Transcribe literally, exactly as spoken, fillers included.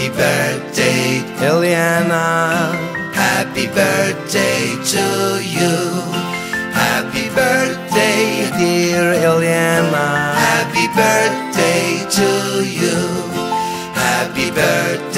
Happy birthday, ELIANA. happy birthday to you. Happy birthday, Dear ELIANA. happy birthday to you. Happy birthday.